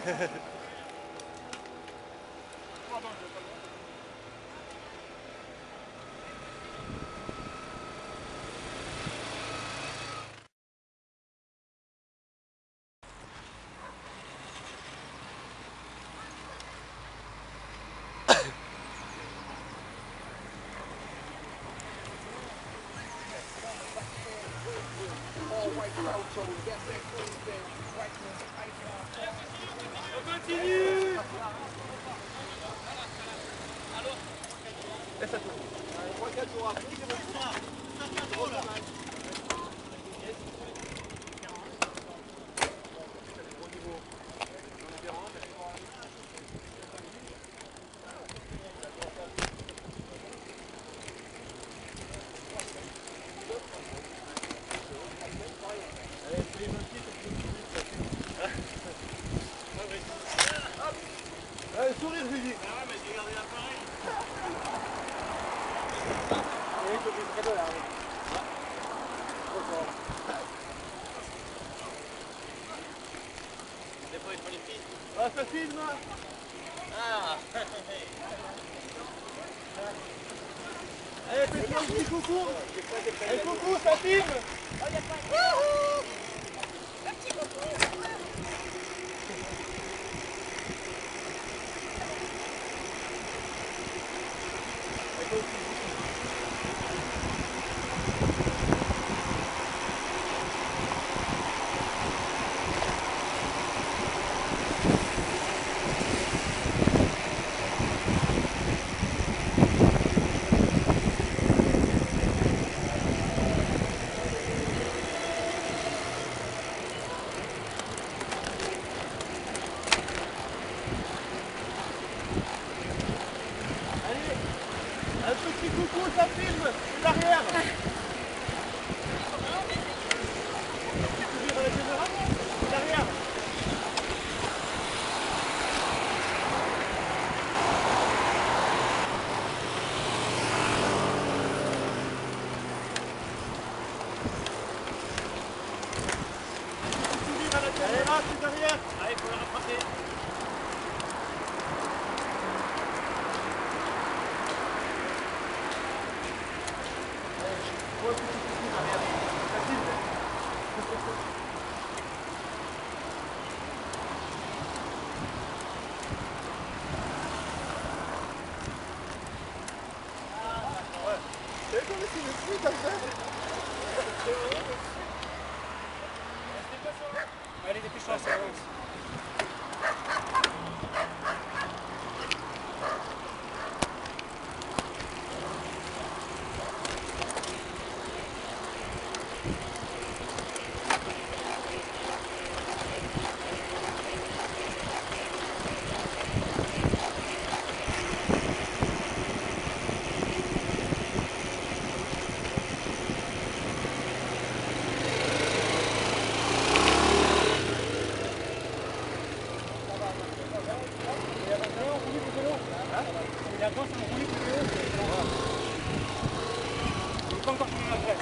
On continue. Laisse à toi. 3-4 jours après, c'est bon. Allez, sourire, je lui dis. Ah ouais, mais j'ai gardé l'appareil. Oui, il faut que je cadeau là. Des fois, il faut les filles. Ah, ça filme. Ah. Allez, fais-moi un petit coucou. Allez, coucou, ça filme. Wouhou! Un petit coucou! Un petit coucou, ça filme. L'arrière. Toujours dans la caméra. L'arrière. Allez là, c'est derrière. Allez, il faut le rattraper. C'est comme si le suite à faire. Allez, dépêche-toi, ça avance. Il avance en roulis plus haut. Il n'est pas encore fini la graisse.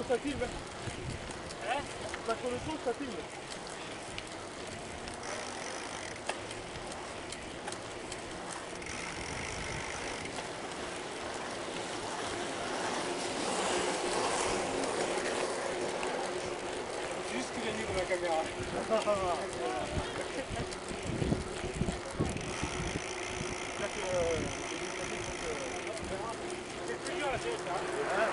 dos, ça filme. Hein? Pas sur le dos, ça filme. C'est juste qu'il est nul la caméra. C'est plus dur la série, ça.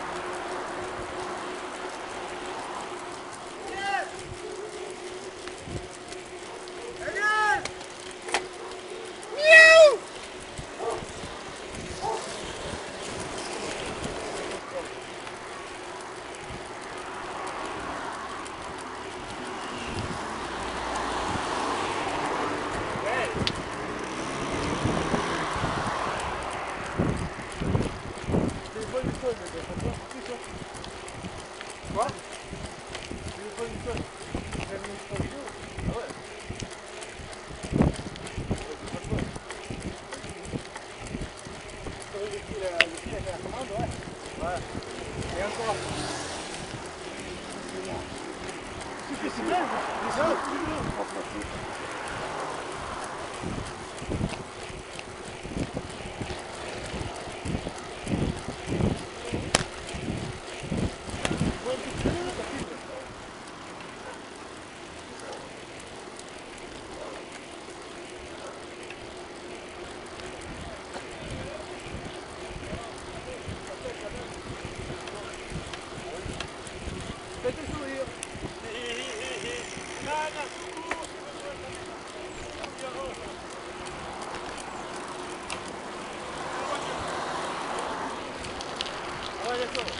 Quoi? Le fil a fait la commande, ouais. Ouais. Et encore. C'est bien, c'est ça. Faites le sourire. Ouais, d'accord.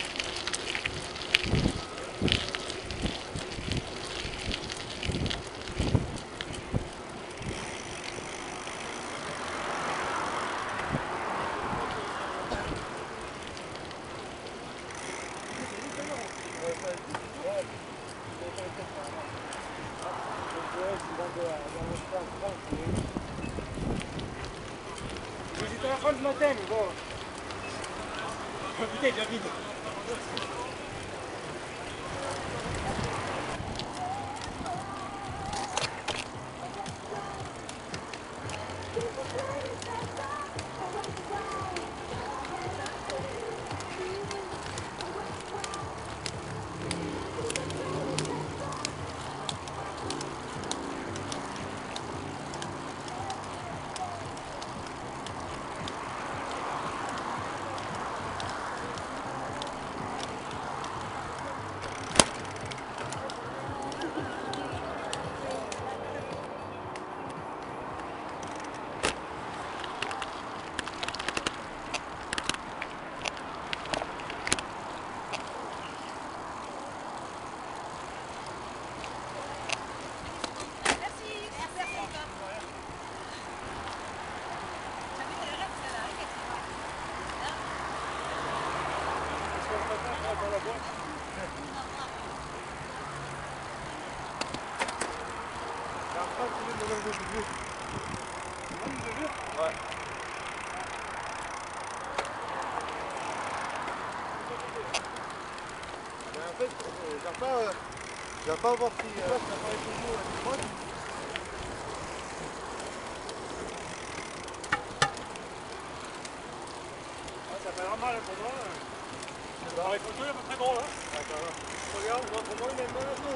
J'étais à la fin du matin, mais bon. Putain, il est vide. Ouais. Mais en fait, j'arrive pas à voir si ça apparaît toujours à l'écran. Ça fait vraiment mal pour moi. Les photos, il est pas très gros là. Attends, regarde, moi, pour moi, il est mal.